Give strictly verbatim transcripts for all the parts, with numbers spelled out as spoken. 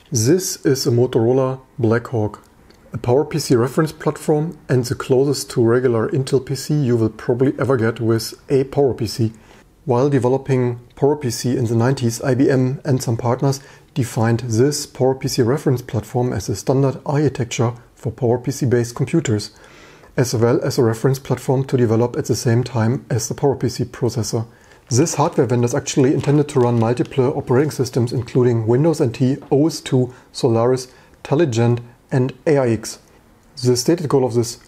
This is a Motorola Blackhawk, a PowerPC reference platform and the closest to regular Intel P C you will probably ever get with a PowerPC. While developing PowerPC in the nineties, I B M and some partners defined this PowerPC reference platform as a standard architecture for PowerPC-based computers, as well as a reference platform to develop at the same time as the PowerPC processor. This hardware vendor is actually intended to run multiple operating systems including Windows N T, O S two, Solaris, Teligent and A I X. The stated goal of this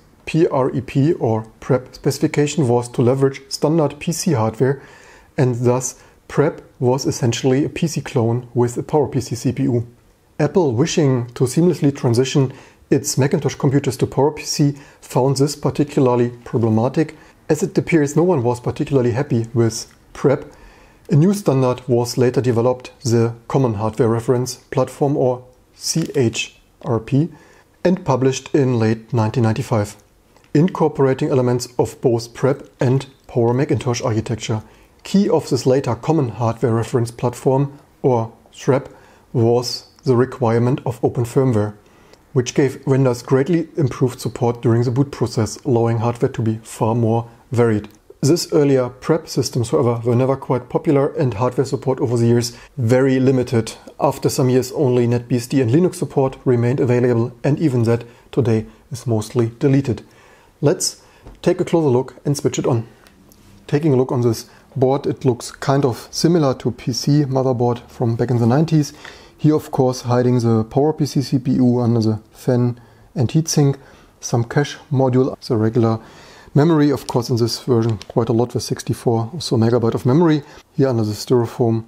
PREP or PREP specification was to leverage standard P C hardware, and thus PREP was essentially a P C clone with a PowerPC C P U. Apple, wishing to seamlessly transition its Macintosh computers to PowerPC, found this particularly problematic, as it appears no one was particularly happy with PREP. A new standard was later developed, the Common Hardware Reference Platform or C H R P, and published in late nineteen ninety-five, incorporating elements of both PREP and Power Macintosh architecture. Key of this later Common Hardware Reference Platform or S R E P was the requirement of open firmware, which gave vendors greatly improved support during the boot process, allowing hardware to be far more varied. This earlier PREP systems, however, were never quite popular and hardware support over the years very limited. After some years only NetBSD and Linux support remained available, and even that today is mostly deleted. Let's take a closer look and switch it on. Taking a look on this board, it looks kind of similar to P C motherboard from back in the nineties. Here of course hiding the PowerPC C P U under the fan and heatsink, some cache module, the regular memory, of course in this version quite a lot with sixty-four or so megabyte of memory. Here under the styrofoam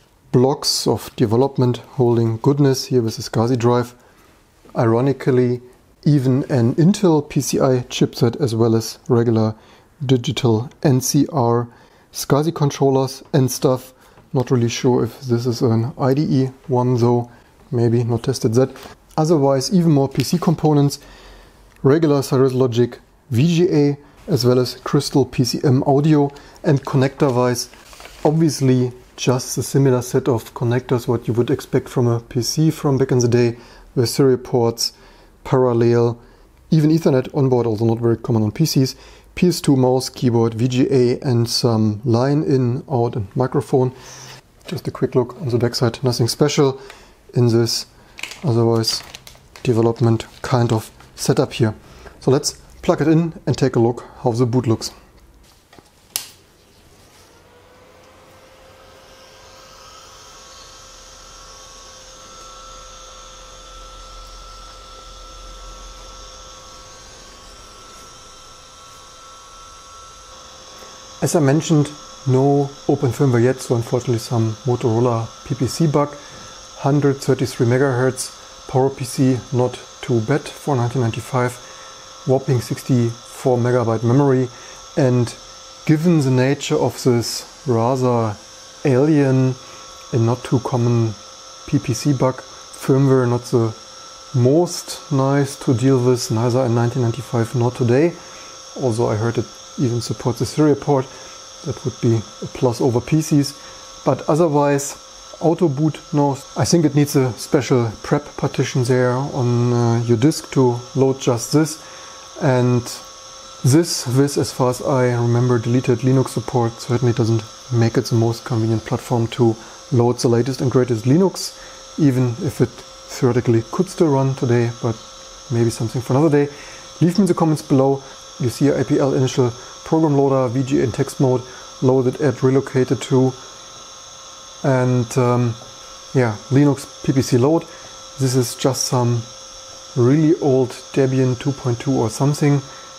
blocks of development holding goodness, here with the SCSI drive. Ironically, even an Intel P C I chipset as well as regular digital N C R SCSI controllers and stuff. Not really sure if this is an I D E one though, maybe not tested that. Otherwise even more P C components, regular Cirrus Logic V G A as well as Crystal P C M audio, and connector wise obviously just a similar set of connectors what you would expect from a P C from back in the day, with serial ports, parallel, even Ethernet on board, also not very common on P Cs. P S two mouse, keyboard, V G A and some line in, out and microphone. Just a quick look on the backside, nothing special in this otherwise development kind of setup here. So let's plug it in and take a look how the boot looks. As I mentioned, no open firmware yet, so unfortunately some Motorola P P C bug. one hundred thirty-three megahertz PowerPC, not too bad for nineteen ninety-five. Whopping sixty-four megabyte memory, and given the nature of this rather alien and not too common P P C bug, firmware not the most nice to deal with, neither in nineteen ninety-five nor today. Although I heard it even supports the serial port, that would be a plus over P Cs. But otherwise, auto boot, no. I think it needs a special PREP partition there on uh, your disk to load just this. And this, with, as far as I remember, deleted Linux support certainly doesn't make it the most convenient platform to load the latest and greatest Linux, even if it theoretically could still run today, but maybe something for another day. Leave me in the comments below. You see a A P L initial program loader, V G A in text mode, loaded at relocated to, and um, yeah, Linux P P C load. This is just some really old Debian two point two or something,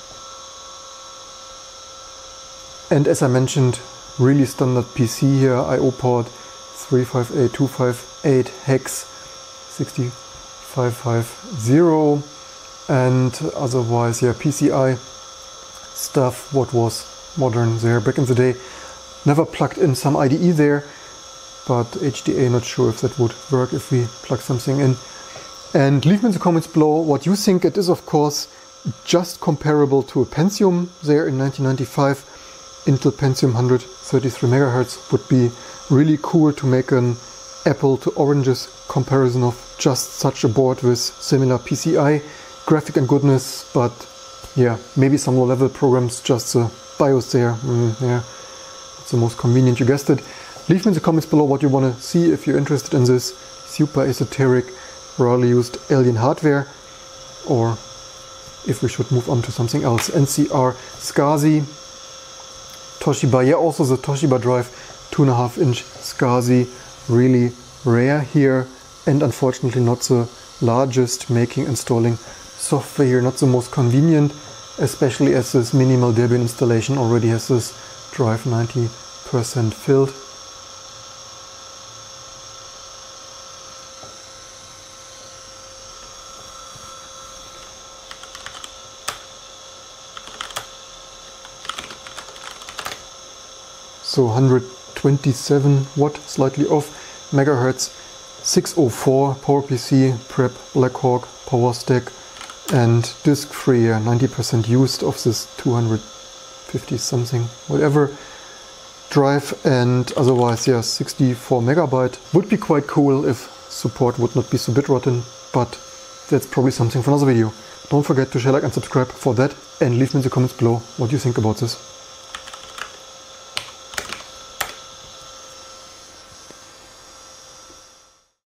and as I mentioned, really standard P C here, I O port three five eight two five eight hex sixty-five fifty, and otherwise yeah, P C I stuff what was modern there back in the day. Never plugged in some I D E there, but H D A, not sure if that would work if we plug something in. And leave me in the comments below what you think. It is of course just comparable to a Pentium there in nineteen ninety-five. Intel Pentium one hundred thirty-three megahertz would be really cool to make an apple to oranges comparison of just such a board with similar P C I graphic and goodness, but yeah, maybe some low level programs, just the BIOS there, mm, yeah, it's the most convenient, you guessed it. Leave me in the comments below what you want to see if you're interested in this super esoteric, rarely used alien hardware, or if we should move on to something else. N C R SCSI, Toshiba, yeah, also the Toshiba drive, two and a half inch SCSI, really rare here, and unfortunately not the largest, making installing software here not the most convenient, especially as this minimal Debian installation already has this drive ninety percent filled. So one hundred twenty-seven watt, slightly off, megahertz, six oh four PowerPC, Prep, Blackhawk, PowerStack, and disk free, yeah, ninety percent used of this two hundred fifty something, whatever drive, and otherwise, yeah, sixty-four megabyte. Would be quite cool if support would not be so bit rotten, but that's probably something for another video. Don't forget to share, like, and subscribe for that, and leave me in the comments below what you think about this.